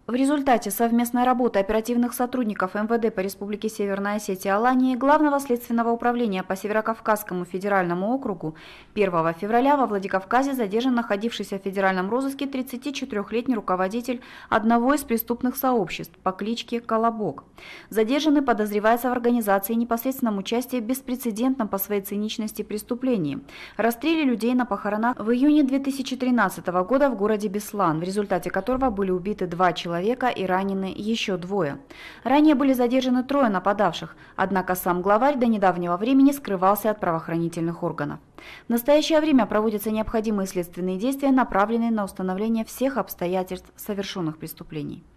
В результате совместной работы оперативных сотрудников МВД по Республике Северная Осетия и Алании, Главного следственного управления по Северокавказскому федеральному округу 1 февраля во Владикавказе задержан находившийся в федеральном розыске 34-летний руководитель одного из преступных сообществ по кличке Колобок. Задержанный подозревается в организации и непосредственном участии в беспрецедентном по своей циничности преступлении – расстреле людей на похоронах в июне 2013 года в городе Беслан, в результате которого были убиты 2 человека и ранены еще 2. Ранее были задержаны 3 нападавших, однако сам главарь до недавнего времени скрывался от правоохранительных органов. В настоящее время проводятся необходимые следственные действия, направленные на установление всех обстоятельств совершенных преступлений.